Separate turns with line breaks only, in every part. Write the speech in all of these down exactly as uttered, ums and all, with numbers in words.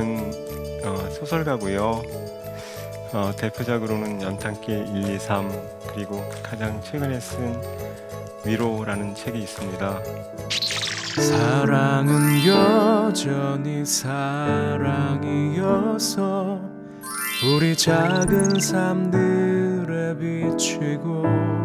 저는 어, 소설가고요. 어, 대표작으로는 연탄길 일, 이, 삼 그리고 가장 최근에 쓴 위로라는 책이 있습니다.
사랑은 여전히 사랑이어서 우리 작은 삶들에 비치고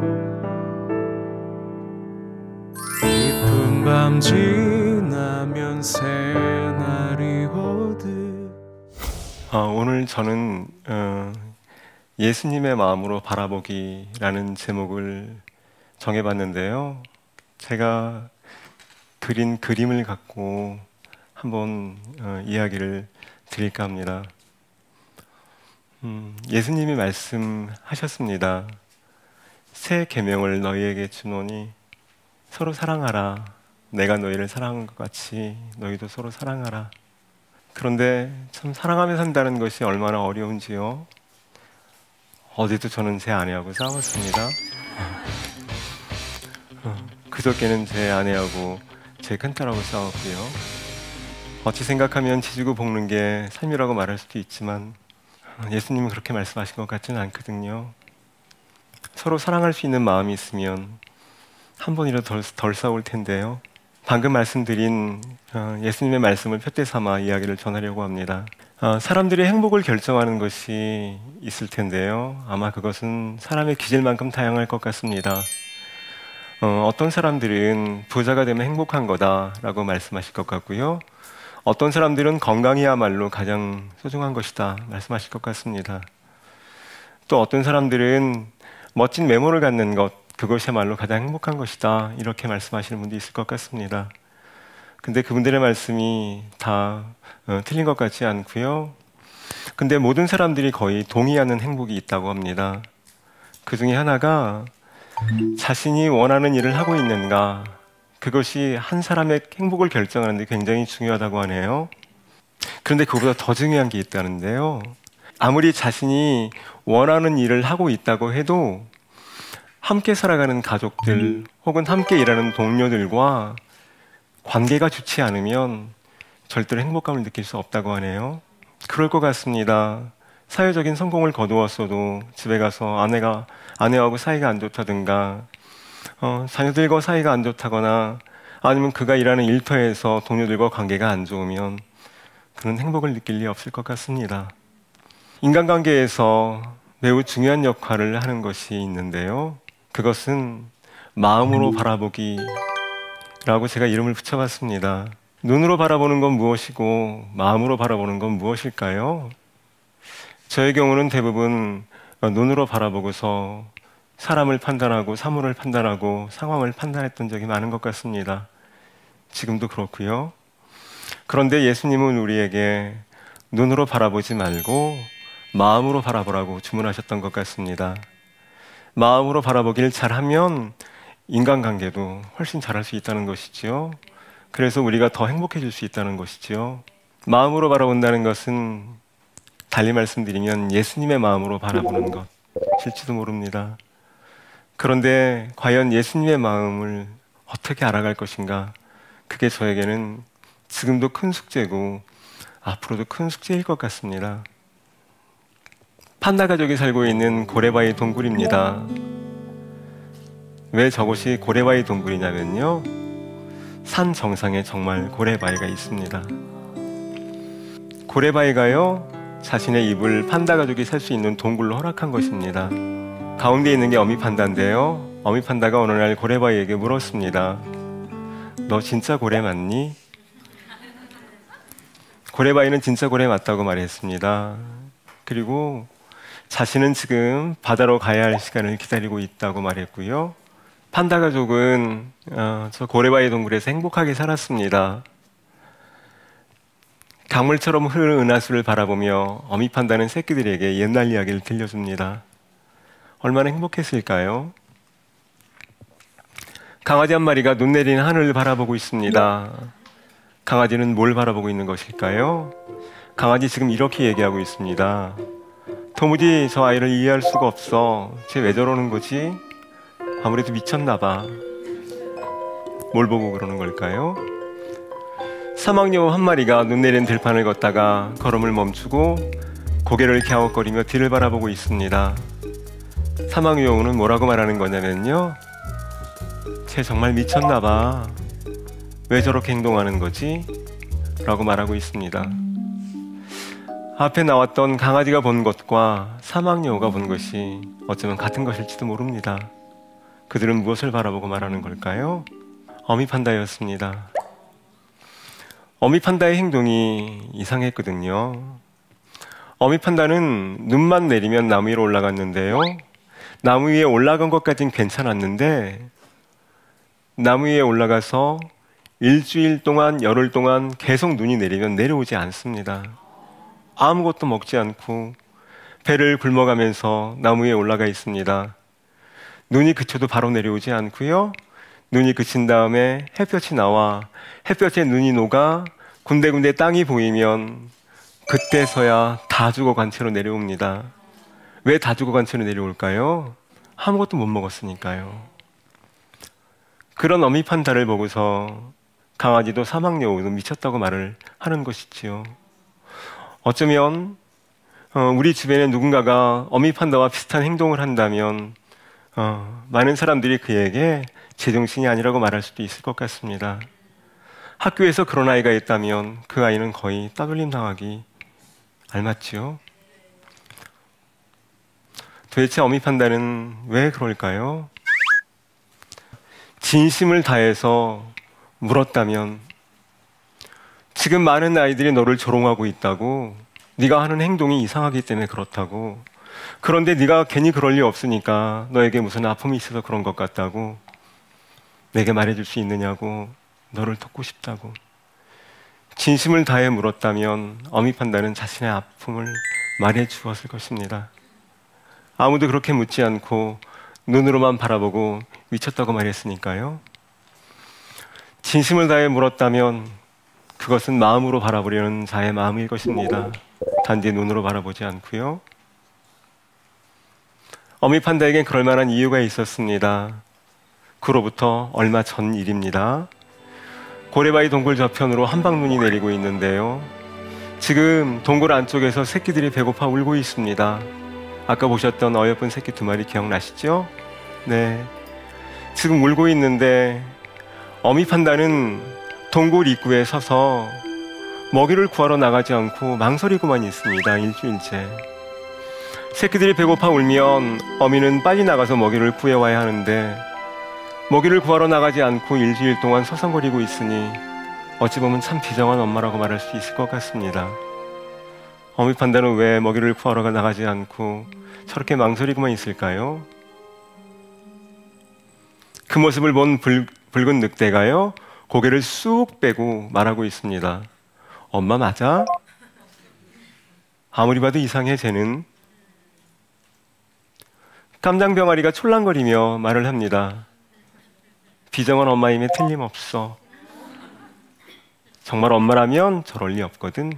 깊은 밤 지나면 새날이 오듯.
어, 오늘 저는 어, 예수님의 마음으로 바라보기라는 제목을 정해봤는데요. 제가 그린 그림을 갖고 한번 어, 이야기를 드릴까 합니다. 음, 예수님이 말씀하셨습니다. 새 계명을 너희에게 주노니 서로 사랑하라. 내가 너희를 사랑한 것 같이 너희도 서로 사랑하라. 그런데 참 사랑하며 산다는 것이 얼마나 어려운지요. 어제도 저는 제 아내하고 싸웠습니다. 어, 그저께는 제 아내하고 제 큰딸하고 싸웠고요. 어찌 생각하면 지지고 볶는 게 삶이라고 말할 수도 있지만 예수님은 그렇게 말씀하신 것 같지는 않거든요. 서로 사랑할 수 있는 마음이 있으면 한 번이라도 덜, 덜 싸울 텐데요. 방금 말씀드린 어, 예수님의 말씀을 푯대 삼아 이야기를 전하려고 합니다. 어, 사람들의 행복을 결정하는 것이 있을 텐데요. 아마 그것은 사람의 기질만큼 다양할 것 같습니다. 어, 어떤 사람들은 부자가 되면 행복한 거다라고 말씀하실 것 같고요. 어떤 사람들은 건강이야말로 가장 소중한 것이다 말씀하실 것 같습니다. 또 어떤 사람들은 멋진 외모를 갖는 것, 그것이야말로 가장 행복한 것이다 이렇게 말씀하시는 분도 있을 것 같습니다. 근데 그분들의 말씀이 다 어, 틀린 것 같지 않고요. 근데 모든 사람들이 거의 동의하는 행복이 있다고 합니다. 그 중에 하나가 자신이 원하는 일을 하고 있는가, 그것이 한 사람의 행복을 결정하는 데 굉장히 중요하다고 하네요. 그런데 그보다 더 중요한 게 있다는데요. 아무리 자신이 원하는 일을 하고 있다고 해도 함께 살아가는 가족들 혹은 함께 일하는 동료들과 관계가 좋지 않으면 절대로 행복감을 느낄 수 없다고 하네요. 그럴 것 같습니다. 사회적인 성공을 거두었어도 집에 가서 아내가, 아내하고 사이가 안 좋다든가 어, 자녀들과 사이가 안 좋다거나 아니면 그가 일하는 일터에서 동료들과 관계가 안 좋으면 그런 행복을 느낄 리 없을 것 같습니다. 인간관계에서 매우 중요한 역할을 하는 것이 있는데요. 그것은 마음으로 바라보기라고 제가 이름을 붙여봤습니다. 눈으로 바라보는 건 무엇이고 마음으로 바라보는 건 무엇일까요? 저의 경우는 대부분 눈으로 바라보고서 사람을 판단하고 사물을 판단하고 상황을 판단했던 적이 많은 것 같습니다. 지금도 그렇고요. 그런데 예수님은 우리에게 눈으로 바라보지 말고 마음으로 바라보라고 주문하셨던 것 같습니다. 마음으로 바라보기를 잘하면 인간관계도 훨씬 잘할 수 있다는 것이지요. 그래서 우리가 더 행복해질 수 있다는 것이지요. 마음으로 바라본다는 것은 달리 말씀드리면 예수님의 마음으로 바라보는 것일지도 모릅니다. 그런데 과연 예수님의 마음을 어떻게 알아갈 것인가? 그게 저에게는 지금도 큰 숙제고 앞으로도 큰 숙제일 것 같습니다. 판다 가족이 살고 있는 고레바위 동굴입니다. 왜 저곳이 고레바위 동굴이냐면요, 산 정상에 정말 고레바위가 있습니다. 고레바위가요, 자신의 입을 판다 가족이 살 수 있는 동굴로 허락한 것입니다. 가운데 있는 게 어미 판다인데요, 어미 판다가 어느 날 고레바위에게 물었습니다. 너 진짜 고래 맞니? 고레바위는 진짜 고래 맞다고 말했습니다. 그리고 자신은 지금 바다로 가야 할 시간을 기다리고 있다고 말했고요. 판다 가족은 어, 저 고레바위 동굴에서 행복하게 살았습니다. 강물처럼 흐르는 은하수를 바라보며 어미 판다는 새끼들에게 옛날 이야기를 들려줍니다. 얼마나 행복했을까요? 강아지 한 마리가 눈 내리는 하늘을 바라보고 있습니다. 강아지는 뭘 바라보고 있는 것일까요? 강아지 지금 이렇게 얘기하고 있습니다. 도무지 저 아이를 이해할 수가 없어. 쟤 왜 저러는 거지? 아무래도 미쳤나 봐. 뭘 보고 그러는 걸까요? 사막여우 한 마리가 눈 내린 들판을 걷다가 걸음을 멈추고 고개를 갸웃거리며 뒤를 바라보고 있습니다. 사막여우는 뭐라고 말하는 거냐면요, 쟤 정말 미쳤나 봐. 왜 저렇게 행동하는 거지? 라고 말하고 있습니다. 앞에 나왔던 강아지가 본 것과 사막여우가 본 것이 어쩌면 같은 것일지도 모릅니다. 그들은 무엇을 바라보고 말하는 걸까요? 어미판다였습니다. 어미판다의 행동이 이상했거든요. 어미판다는 눈만 내리면 나무 위로 올라갔는데요, 나무 위에 올라간 것까진 괜찮았는데 나무 위에 올라가서 일주일 동안, 열흘 동안 계속 눈이 내리면 내려오지 않습니다. 아무것도 먹지 않고 배를 굶어가면서 나무 위에 올라가 있습니다. 눈이 그쳐도 바로 내려오지 않고요, 눈이 그친 다음에 햇볕이 나와 햇볕에 눈이 녹아 군데군데 땅이 보이면 그때서야 다 죽어간 채로 내려옵니다. 왜 다 죽어간 채로 내려올까요? 아무것도 못 먹었으니까요. 그런 어미판다를 보고서 강아지도 사막여우도 미쳤다고 말을 하는 것이지요. 어쩌면 어, 우리 주변에 누군가가 어미판다와 비슷한 행동을 한다면 어, 많은 사람들이 그에게 제정신이 아니라고 말할 수도 있을 것 같습니다. 학교에서 그런 아이가 있다면 그 아이는 거의 따돌림 당하기 알맞지요. 도대체 어미판다는 왜 그럴까요? 진심을 다해서 물었다면, 지금 많은 아이들이 너를 조롱하고 있다고, 네가 하는 행동이 이상하기 때문에 그렇다고, 그런데 네가 괜히 그럴 리 없으니까 너에게 무슨 아픔이 있어서 그런 것 같다고 내게 말해줄 수 있느냐고, 너를 돕고 싶다고 진심을 다해 물었다면 어미판다는 자신의 아픔을 말해 주었을 것입니다. 아무도 그렇게 묻지 않고 눈으로만 바라보고 미쳤다고 말했으니까요. 진심을 다해 물었다면 그것은 마음으로 바라보려는 자의 마음일 것입니다. 단지 눈으로 바라보지 않고요. 어미판다에겐 그럴 만한 이유가 있었습니다. 그로부터 얼마 전 일입니다. 고래바위 동굴 저편으로 한방눈이 내리고 있는데요, 지금 동굴 안쪽에서 새끼들이 배고파 울고 있습니다. 아까 보셨던 어여쁜 새끼 두 마리 기억나시죠? 네, 지금 울고 있는데 어미판다는 동굴 입구에 서서 먹이를 구하러 나가지 않고 망설이고만 있습니다. 일주일째. 새끼들이 배고파 울면 어미는 빨리 나가서 먹이를 구해와야 하는데 먹이를 구하러 나가지 않고 일주일 동안 서성거리고 있으니 어찌 보면 참 비정한 엄마라고 말할 수 있을 것 같습니다. 어미판다는 왜 먹이를 구하러 나가지 않고 저렇게 망설이고만 있을까요? 그 모습을 본 붉, 붉은 늑대가요, 고개를 쑥 빼고 말하고 있습니다. 엄마 맞아? 아무리 봐도 이상해 쟤는. 깜장병아리가 촐랑거리며 말을 합니다. 비정한 엄마임에 틀림없어. 정말 엄마라면 저럴 리 없거든.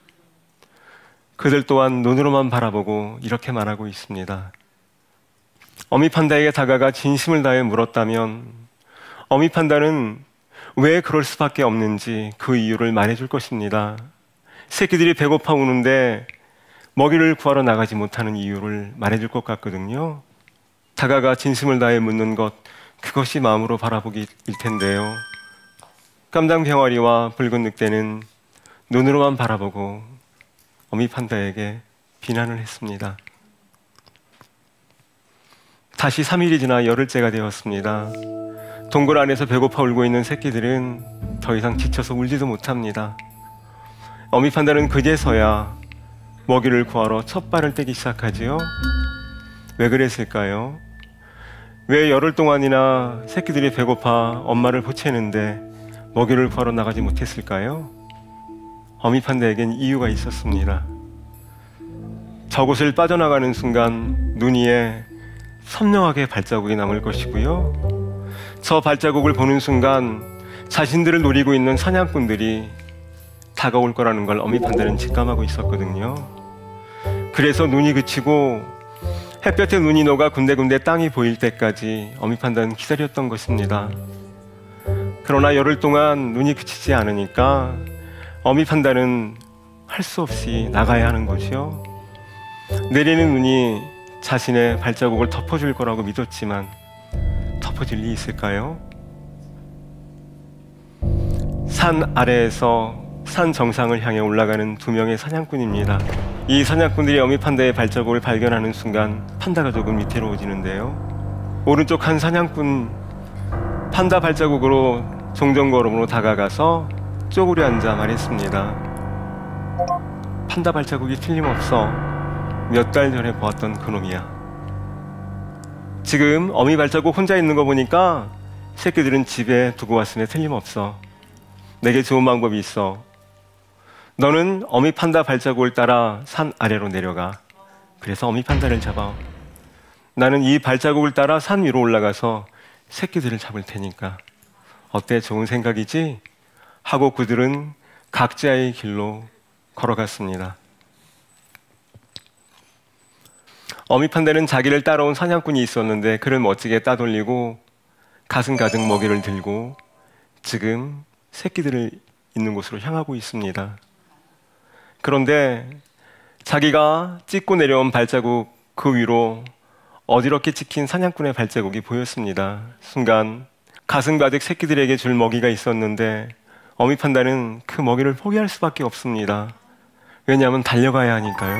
그들 또한 눈으로만 바라보고 이렇게 말하고 있습니다. 어미판다에게 다가가 진심을 다해 물었다면 어미판다는 왜 그럴 수밖에 없는지 그 이유를 말해줄 것입니다. 새끼들이 배고파 우는데 먹이를 구하러 나가지 못하는 이유를 말해줄 것 같거든요. 다가가 진심을 다해 묻는 것, 그것이 마음으로 바라보기일 텐데요. 깜장병아리와 붉은 늑대는 눈으로만 바라보고 어미판다에게 비난을 했습니다. 다시 삼 일이 지나 열흘째가 되었습니다. 동굴 안에서 배고파 울고 있는 새끼들은 더 이상 지쳐서 울지도 못합니다. 어미판다는 그제서야 먹이를 구하러 첫 발을 떼기 시작하지요. 왜 그랬을까요? 왜 열흘 동안이나 새끼들이 배고파 엄마를 보채는데 먹이를 구하러 나가지 못했을까요? 어미판다에겐 이유가 있었습니다. 저곳을 빠져나가는 순간 눈 위에 선명하게 발자국이 남을 것이고요, 저 발자국을 보는 순간 자신들을 노리고 있는 사냥꾼들이 다가올 거라는 걸 어미판다는 직감하고 있었거든요. 그래서 눈이 그치고 햇볕에 눈이 녹아 군데군데 땅이 보일 때까지 어미판다는 기다렸던 것입니다. 그러나 열흘 동안 눈이 그치지 않으니까 어미 판다는 할 수 없이 나가야 하는 거죠. 내리는 눈이 자신의 발자국을 덮어줄 거라고 믿었지만 덮어질 리 있을까요? 산 아래에서 산 정상을 향해 올라가는 두 명의 사냥꾼입니다. 이 사냥꾼들이 어미 판다의 발자국을 발견하는 순간 판다가 조금 위태로워지는데요. 오른쪽 한 사냥꾼 판다 발자국으로 종전걸음으로 다가가서 쪼그려 앉아 말했습니다. 판다 발자국이 틀림없어 몇 달 전에 보았던 그놈이야. 지금 어미 발자국 혼자 있는 거 보니까 새끼들은 집에 두고 왔으니 틀림없어. 내게 좋은 방법이 있어. 너는 어미 판다 발자국을 따라 산 아래로 내려가. 그래서 어미 판다를 잡아. 나는 이 발자국을 따라 산 위로 올라가서 새끼들을 잡을 테니까. 어때? 좋은 생각이지? 하고 그들은 각자의 길로 걸어갔습니다. 어미 판다는 자기를 따라온 사냥꾼이 있었는데 그를 멋지게 따돌리고 가슴 가득 먹이를 들고 지금 새끼들을 있는 곳으로 향하고 있습니다. 그런데 자기가 찍고 내려온 발자국 그 위로 어지럽게 찍힌 사냥꾼의 발자국이 보였습니다. 순간 가슴 가득 새끼들에게 줄 먹이가 있었는데 어미 판다는 그 먹이를 포기할 수밖에 없습니다. 왜냐하면 달려가야 하니까요.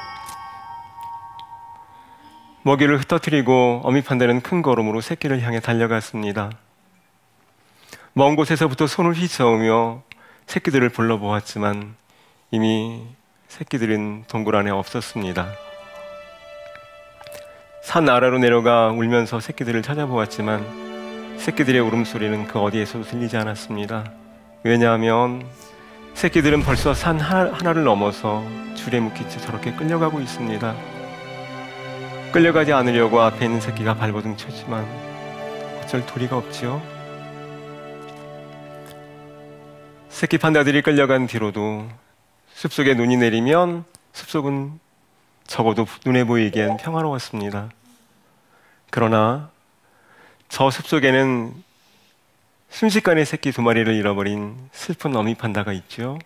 먹이를 흩어뜨리고 어미 판다는 큰 걸음으로 새끼를 향해 달려갔습니다. 먼 곳에서부터 손을 휘저으며 새끼들을 불러보았지만 이미 새끼들은 동굴 안에 없었습니다. 산 아래로 내려가 울면서 새끼들을 찾아보았지만 새끼들의 울음소리는 그 어디에서도 들리지 않았습니다. 왜냐하면 새끼들은 벌써 산 하나를 넘어서 줄에 묶인 채 저렇게 끌려가고 있습니다. 끌려가지 않으려고 앞에 있는 새끼가 발버둥 쳤지만 어쩔 도리가 없지요. 새끼 판다들이 끌려간 뒤로도 숲속에 눈이 내리면 숲속은 적어도 눈에 보이기엔 평화로웠습니다. 그러나 저 숲속에는 순식간에 새끼 두 마리를 잃어버린 슬픈 어미 판다가 있죠.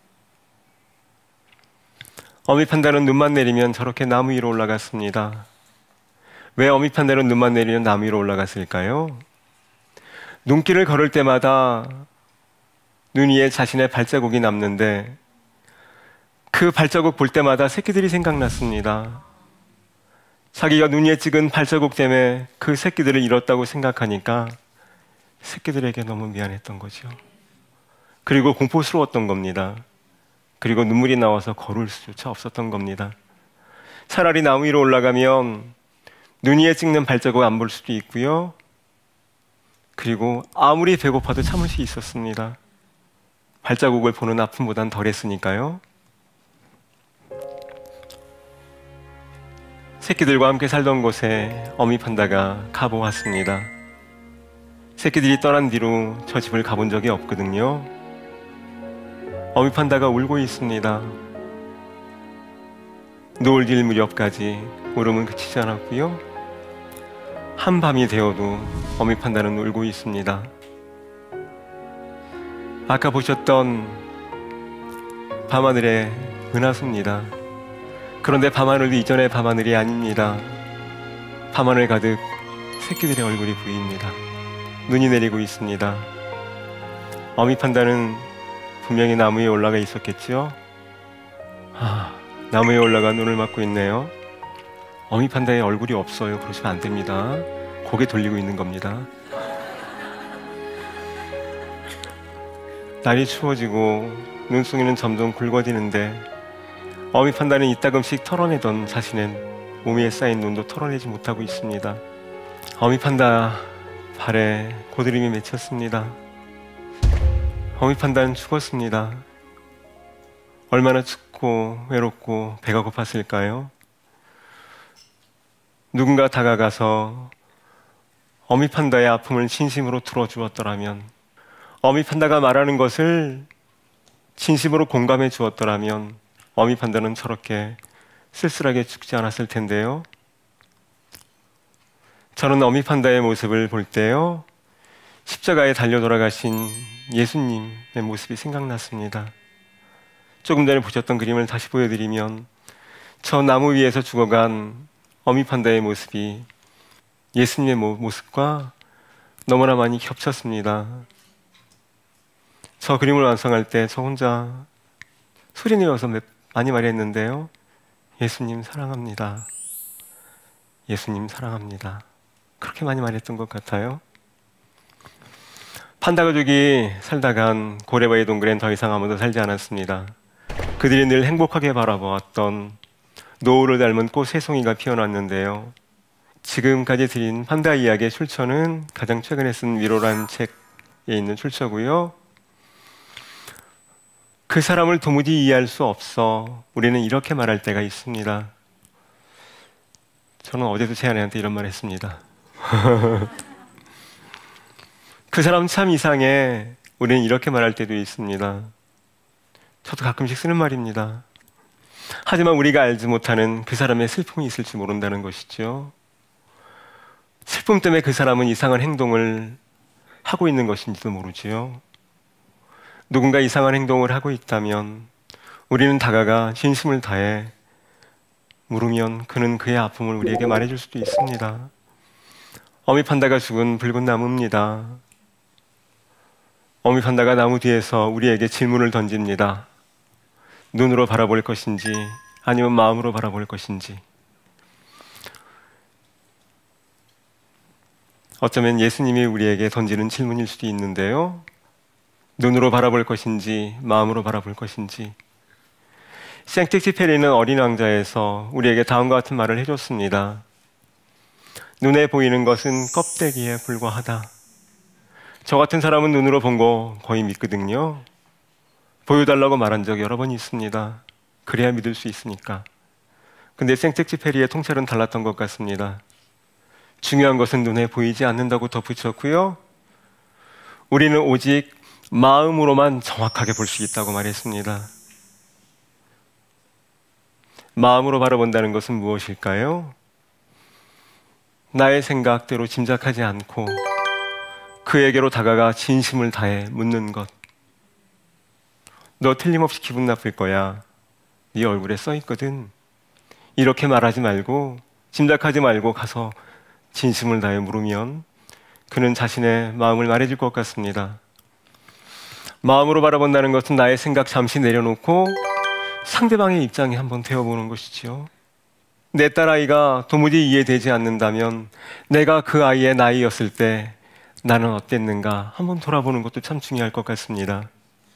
어미 판다는 눈만 내리면 저렇게 나무 위로 올라갔습니다. 왜 어미 판다는 눈만 내리면 나무 위로 올라갔을까요? 눈길을 걸을 때마다 눈 위에 자신의 발자국이 남는데 그 발자국 볼 때마다 새끼들이 생각났습니다. 자기가 눈 위에 찍은 발자국 때문에 그 새끼들을 잃었다고 생각하니까 새끼들에게 너무 미안했던 거죠. 그리고 공포스러웠던 겁니다. 그리고 눈물이 나와서 걸을 수조차 없었던 겁니다. 차라리 나무 위로 올라가면 눈 위에 찍는 발자국 안 볼 수도 있고요. 그리고 아무리 배고파도 참을 수 있었습니다. 발자국을 보는 아픔보단 덜했으니까요. 새끼들과 함께 살던 곳에 어미 판다가 가보았습니다. 새끼들이 떠난 뒤로 저 집을 가본 적이 없거든요. 어미 판다가 울고 있습니다. 노을 질 무렵까지 울음은 그치지 않았고요. 한밤이 되어도 어미 판다는 울고 있습니다. 아까 보셨던 밤하늘의 은하수입니다. 그런데 밤하늘도 이전의 밤하늘이 아닙니다. 밤하늘 가득 새끼들의 얼굴이 보입니다. 눈이 내리고 있습니다. 어미 판다는 분명히 나무 위에 올라가 있었겠죠? 아, 나무 위에 올라가 눈을 맞고 있네요. 어미 판다의 얼굴이 없어요. 그러시면 안 됩니다. 고개 돌리고 있는 겁니다. 날이 추워지고 눈송이는 점점 굵어지는데 어미 판다는 이따금씩 털어내던 자신의 몸 위에 쌓인 눈도 털어내지 못하고 있습니다. 어미 판다 발에 고드름이 맺혔습니다. 어미 판다는 죽었습니다. 얼마나 춥고 외롭고 배가 고팠을까요? 누군가 다가가서 어미 판다의 아픔을 진심으로 들어주었더라면, 어미 판다가 말하는 것을 진심으로 공감해 주었더라면 어미 판다는 저렇게 쓸쓸하게 죽지 않았을 텐데요. 저는 어미 판다의 모습을 볼 때요, 십자가에 달려 돌아가신 예수님의 모습이 생각났습니다. 조금 전에 보셨던 그림을 다시 보여드리면 저 나무 위에서 죽어간 어미 판다의 모습이 예수님의 모습과 너무나 많이 겹쳤습니다. 저 그림을 완성할 때 저 혼자 소리 내어서 많이 말했는데요. 예수님 사랑합니다. 예수님 사랑합니다. 그렇게 많이 말했던 것 같아요. 판다 가족이 살다간 고레바위 동굴엔 더 이상 아무도 살지 않았습니다. 그들이 늘 행복하게 바라보았던 노을을 닮은 꽃 세 송이가 피어났는데요. 지금까지 드린 판다 이야기의 출처는 가장 최근에 쓴 위로라는 책에 있는 출처고요. 그 사람을 도무지 이해할 수 없어 우리는 이렇게 말할 때가 있습니다. 저는 어제도 제 아내한테 이런 말 했습니다. 그 사람 참 이상해. 우리는 이렇게 말할 때도 있습니다. 저도 가끔씩 쓰는 말입니다. 하지만 우리가 알지 못하는 그 사람의 슬픔이 있을지 모른다는 것이죠. 슬픔 때문에 그 사람은 이상한 행동을 하고 있는 것인지도 모르지요. 누군가 이상한 행동을 하고 있다면 우리는 다가가 진심을 다해 물으면 그는 그의 아픔을 우리에게 말해줄 수도 있습니다. 어미 판다가 죽은 붉은 나무입니다. 어미 판다가 나무 뒤에서 우리에게 질문을 던집니다. 눈으로 바라볼 것인지 아니면 마음으로 바라볼 것인지. 어쩌면 예수님이 우리에게 던지는 질문일 수도 있는데요. 눈으로 바라볼 것인지 마음으로 바라볼 것인지. 생텍쥐페리는 어린 왕자에서 우리에게 다음과 같은 말을 해줬습니다. 눈에 보이는 것은 껍데기에 불과하다. 저 같은 사람은 눈으로 본 거 거의 믿거든요. 보여달라고 말한 적 여러 번 있습니다. 그래야 믿을 수 있으니까. 근데 생텍쥐페리의 통찰은 달랐던 것 같습니다. 중요한 것은 눈에 보이지 않는다고 덧붙였고요. 우리는 오직 마음으로만 정확하게 볼 수 있다고 말했습니다. 마음으로 바라본다는 것은 무엇일까요? 나의 생각대로 짐작하지 않고 그에게로 다가가 진심을 다해 묻는 것. 너 틀림없이 기분 나쁠 거야. 네 얼굴에 써 있거든. 이렇게 말하지 말고 짐작하지 말고 가서 진심을 다해 물으면 그는 자신의 마음을 말해줄 것 같습니다. 마음으로 바라본다는 것은 나의 생각 잠시 내려놓고 상대방의 입장에 한번 되어보는 것이지요. 내 딸아이가 도무지 이해되지 않는다면 내가 그 아이의 나이였을 때 나는 어땠는가 한번 돌아보는 것도 참 중요할 것 같습니다.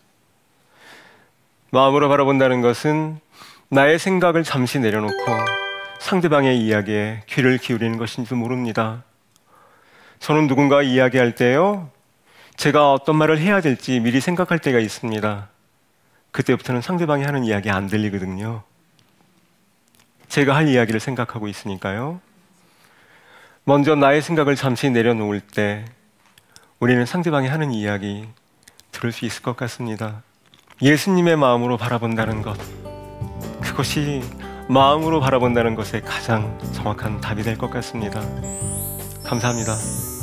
마음으로 바라본다는 것은 나의 생각을 잠시 내려놓고 상대방의 이야기에 귀를 기울이는 것인지도 모릅니다. 저는 누군가 이야기할 때요, 제가 어떤 말을 해야 될지 미리 생각할 때가 있습니다. 그때부터는 상대방이 하는 이야기 안 들리거든요. 제가 할 이야기를 생각하고 있으니까요. 먼저 나의 생각을 잠시 내려놓을 때 우리는 상대방이 하는 이야기 들을 수 있을 것 같습니다. 예수님의 마음으로 바라본다는 것, 그것이 마음으로 바라본다는 것에 가장 정확한 답이 될 것 같습니다. 감사합니다.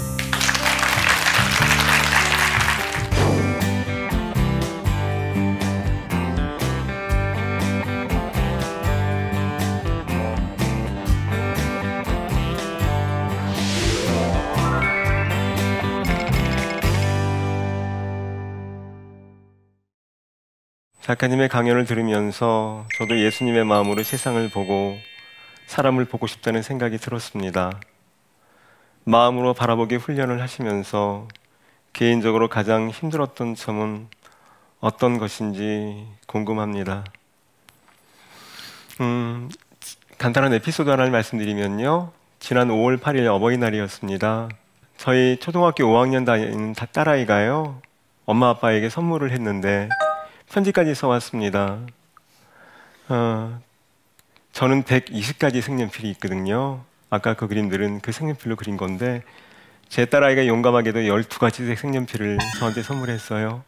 작가님의 강연을 들으면서 저도 예수님의 마음으로 세상을 보고 사람을 보고 싶다는 생각이 들었습니다. 마음으로 바라보기 훈련을 하시면서 개인적으로 가장 힘들었던 점은 어떤 것인지 궁금합니다. 음, 간단한 에피소드 하나를 말씀드리면요. 지난 오월 팔일 어버이날이었습니다. 저희 초등학교 오 학년 다니는 딸아이가요, 엄마 아빠에게 선물을 했는데 편지까지 써왔습니다. 어, 저는 백이십 가지 색연필이 있거든요. 아까 그 그림들은 그 색연필로 그린 건데 제 딸아이가 용감하게도 열두 가지 색연필을 저한테 선물했어요.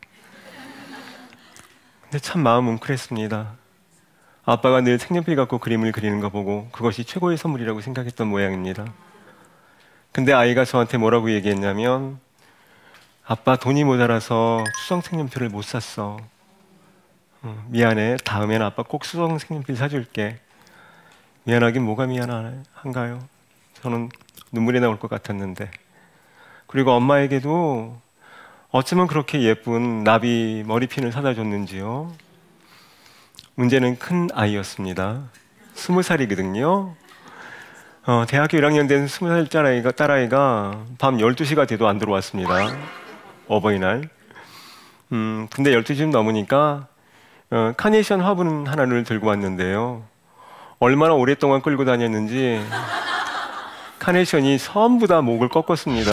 근데 참 마음 뭉클했습니다. 아빠가 늘 색연필 갖고 그림을 그리는 거 보고 그것이 최고의 선물이라고 생각했던 모양입니다. 근데 아이가 저한테 뭐라고 얘기했냐면, 아빠 돈이 모자라서 수성 색연필을 못 샀어. 어, 미안해. 다음에는 아빠 꼭 수성 색연필 사줄게. 미안하긴 뭐가 미안한가요? 저는 눈물이 나올 것 같았는데. 그리고 엄마에게도 어쩌면 그렇게 예쁜 나비 머리핀을 사다 줬는지요. 문제는 큰 아이였습니다. 스무 살이거든요. 어, 대학교 일 학년 된 스무 살 딸아이가, 딸아이가 밤 열두 시가 돼도 안 들어왔습니다. 어버이날. 음, 근데 열두 시쯤 넘으니까 어, 카네이션 화분 하나를 들고 왔는데요. 얼마나 오랫동안 끌고 다녔는지 카네이션이 전부 다 목을 꺾었습니다.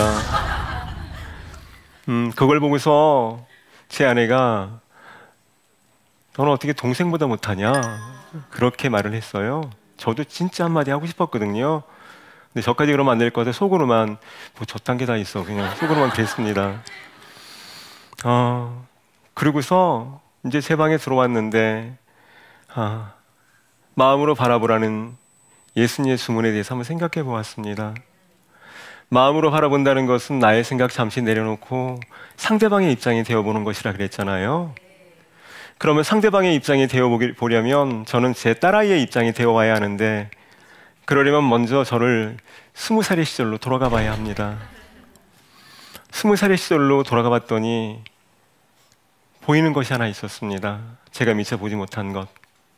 음, 그걸 보고서 제 아내가 너는 어떻게 동생보다 못하냐? 그렇게 말을 했어요. 저도 진짜 한마디 하고 싶었거든요. 근데 저까지 그러면 안 될 것 같아 속으로만 뭐 저딴 게 다 있어. 그냥 속으로만 그랬습니다. 어, 그러고서 이제 제 방에 들어왔는데 아, 마음으로 바라보라는 예수님의 주문에 대해서 한번 생각해 보았습니다. 마음으로 바라본다는 것은 나의 생각 잠시 내려놓고 상대방의 입장이 되어보는 것이라 그랬잖아요. 그러면 상대방의 입장이 되어보려면 저는 제 딸아이의 입장이 되어와야 하는데 그러려면 먼저 저를 스무 살의 시절로 돌아가 봐야 합니다. 스무 살의 시절로 돌아가 봤더니 보이는 것이 하나 있었습니다. 제가 미처 보지 못한 것.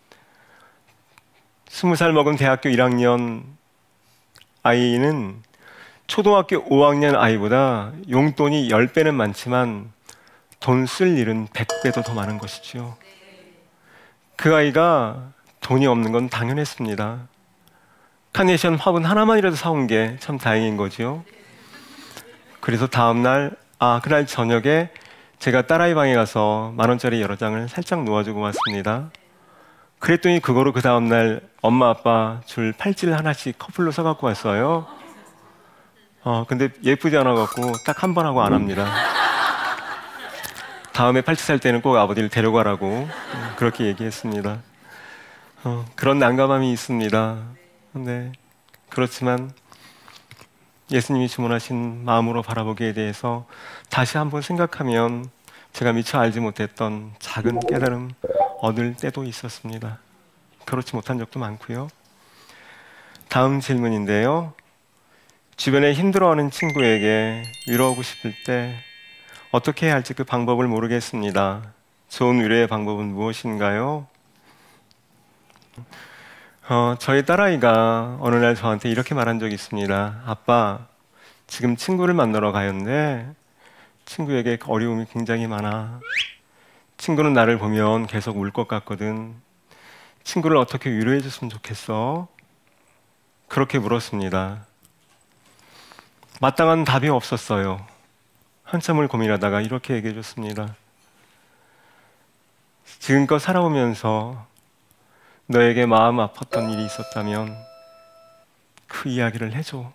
스무 살 먹은 대학교 일 학년 아이는 초등학교 오 학년 아이보다 용돈이 십 배는 많지만 돈 쓸 일은 백 배도 더 많은 것이죠. 그 아이가 돈이 없는 건 당연했습니다. 카네이션 화분 하나만이라도 사온 게 참 다행인 거죠. 그래서 다음날, 아, 그날 저녁에 제가 딸아이 방에 가서 만 원짜리 여러 장을 살짝 놓아주고 왔습니다. 그랬더니 그거로 그 다음날 엄마 아빠 줄 팔찌를 하나씩 커플로 사갖고 왔어요. 어, 근데 예쁘지 않아갖고 딱 한 번 하고 안 합니다. 다음에 팔찌 살 때는 꼭 아버지를 데려가라고 그렇게 얘기했습니다. 어, 그런 난감함이 있습니다. 네, 그렇지만 예수님이 주문하신 마음으로 바라보기에 대해서 다시 한번 생각하면 제가 미처 알지 못했던 작은 깨달음 얻을 때도 있었습니다. 그렇지 못한 적도 많고요. 다음 질문인데요. 주변에 힘들어하는 친구에게 위로하고 싶을 때 어떻게 해야 할지 그 방법을 모르겠습니다. 좋은 위로의 방법은 무엇인가요? 어, 저희 딸아이가 어느 날 저한테 이렇게 말한 적이 있습니다. 아빠, 지금 친구를 만나러 가는데 친구에게 어려움이 굉장히 많아. 친구는 나를 보면 계속 울 것 같거든. 친구를 어떻게 위로해 줬으면 좋겠어? 그렇게 물었습니다. 마땅한 답이 없었어요. 한참을 고민하다가 이렇게 얘기해 줬습니다. 지금껏 살아오면서 너에게 마음 아팠던 일이 있었다면 그 이야기를 해줘.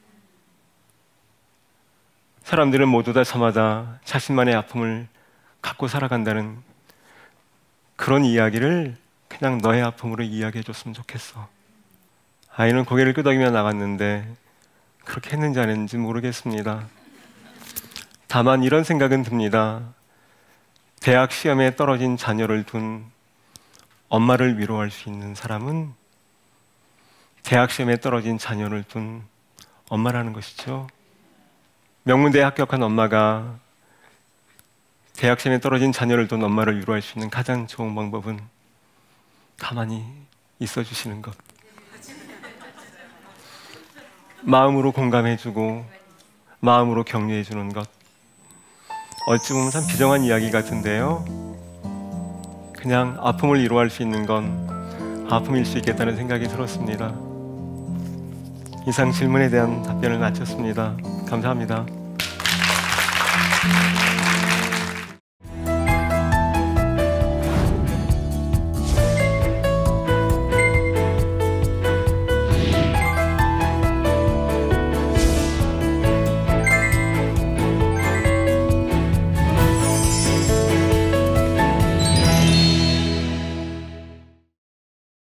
사람들은 모두 다 저마다 자신만의 아픔을 갖고 살아간다는 그런 이야기를 그냥 너의 아픔으로 이야기해 줬으면 좋겠어. 아이는 고개를 끄덕이며 나갔는데 그렇게 했는지 안 했는지 모르겠습니다. 다만 이런 생각은 듭니다. 대학 시험에 떨어진 자녀를 둔 엄마를 위로할 수 있는 사람은 대학 시험에 떨어진 자녀를 둔 엄마라는 것이죠. 명문대에 합격한 엄마가 대학 시험에 떨어진 자녀를 둔 엄마를 위로할 수 있는 가장 좋은 방법은 가만히 있어 주시는 것. 마음으로 공감해주고 마음으로 격려해주는 것. 어찌 보면 참 비정한 이야기 같은데요. 그냥 아픔을 위로할 수 있는 건 아픔일 수 있겠다는 생각이 들었습니다. 이상 질문에 대한 답변을 마쳤습니다. 감사합니다.